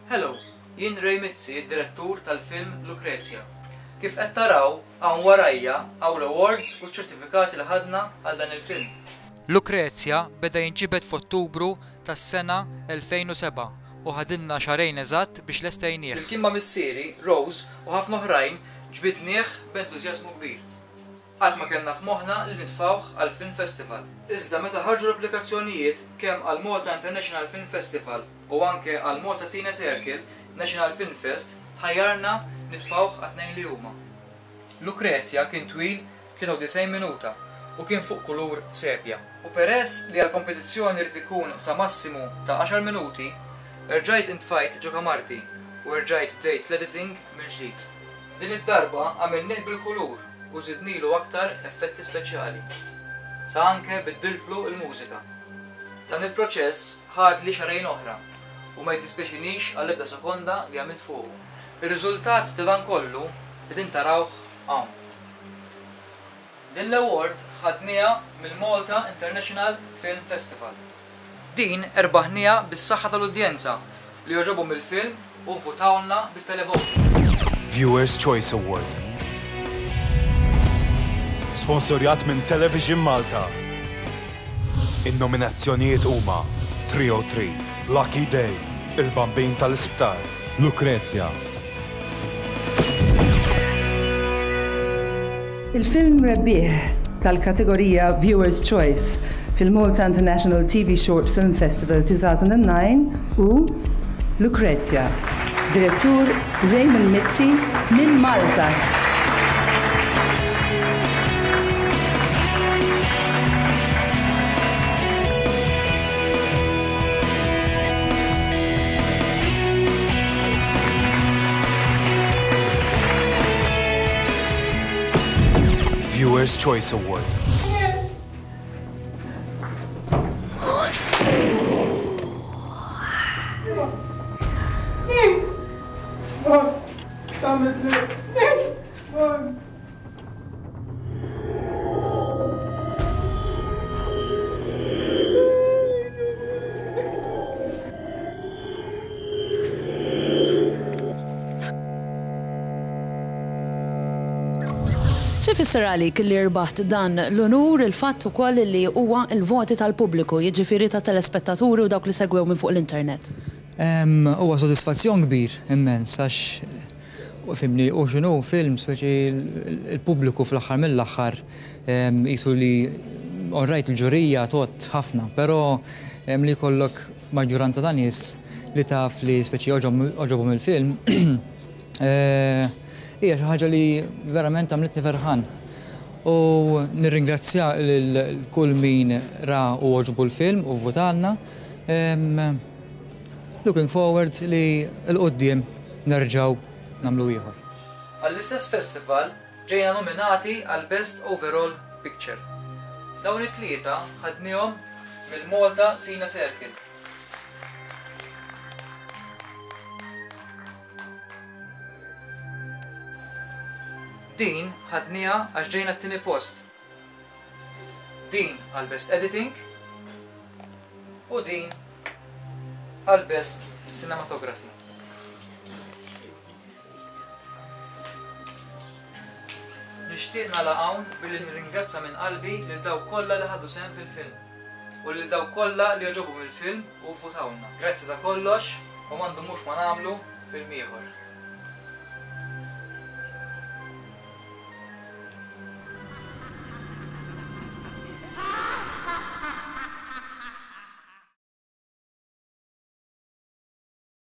Hello, jien Lucrezia, id-direttur tal-film Lucrezia. Kif qed taraw hawn warajja hawn l-awards u ċ-ċertifikati li ħadna għal dan il-film. Lucrezia beda jinġibed f'Ottubru tas-sena 2007 u ħadilna xarejn eżatt biex lestejnieh. Il-kien ma' missieri, Rose u ħafna oħrajn ġbidnieh b'entużjażmu kbir. Qatt ma kellna f'moħħna li nitfgħuh għal Film Festival. Iżda meta ħarġu l-applikazzjonijiet kemm għal Malta International Film Festival u anke għal Malta Cine Circle National Film Fest tħajjarna nitfgħuh għat-tnejn li huma. Lucrezia kien twil 93 minuta u kien fuq kulur sepja. U peress li għall-kompetizzjoni rid ikun sa massimu ta' 10 minuti, rġajt intfajt ġo kamarti u rġajt bdejt l-editing mill-ġdid. Din id-darba għamilnieh bil-kulur u żidnilu aktar effetti speċjali. Sa anke biddiltlu il-mużika. Dan il-proċess ħad li xarejn oħra u ma jdispjaċinix għall-ebda sekonda li għamilt fuqu. Ir-riżultat ta' dan kollu qegħdin tarawh hawn. Din l-award ħadniha mill-Malta International Film Festival. Din erbaħniha bis-saħħa tal-udjenza li jogħġobhom il-film u vvutawlna bit-televoti. Viewers' Choice Award. Sponsorjat minn Television Malta. In-nominazzjonijiet huma 303, Lucky Day, Il-Bambin tal-Isptar, Lucrezia. Il-film rebbieħ tal-kategorija Viewers' Choice fil-Malta International TV Short Film Festival 2009 u Lucrezia, direttur Raymond Mizzi minn Malta. Viewers' Choice Award. X'ifisser għalik li rbaħt dan l-onur il-fatt ukoll li huwa l-voti tal-pubbliku, jiġifieri ta' telespettaturi u dawk li segwew minn fuq l-internet? Huwa sodisfazzjon kbir immens għax fimni u x'inhu film speċi il-pubbliku fl-aħħar mill-aħħar qisu li orrajt il-ġurija tot ħafna, però li jkollok maġġoranza ta' nies li taf li speċi oġobhom il-film hija xi ħaġa li verament għamlitni ferħan. U nirringrazzja lil min ra u għoġbu l-film u vvutalna. Looking forward li l-qoddim nerġgħu nagħmlu ieħor. Għall-istess festival ġejna nominati għal Best Overall Picture. Dawn it-tlieta ħadnihom mill-Malta Cine Circle. Din ħadniha għax ġejna t-tieni post. Din għal Best Editing u din għal Best Cinematography. Nixtieq nagħlaq hawn billi nirringrazzja minn qalbi lil dawk kollha li ħadu sehem fil-film u lil dawk kollha li jogħġobhom il-film u vvutawlna. Grazzi ta' kollox u m'għandhomux ma nagħmlu film ieħor.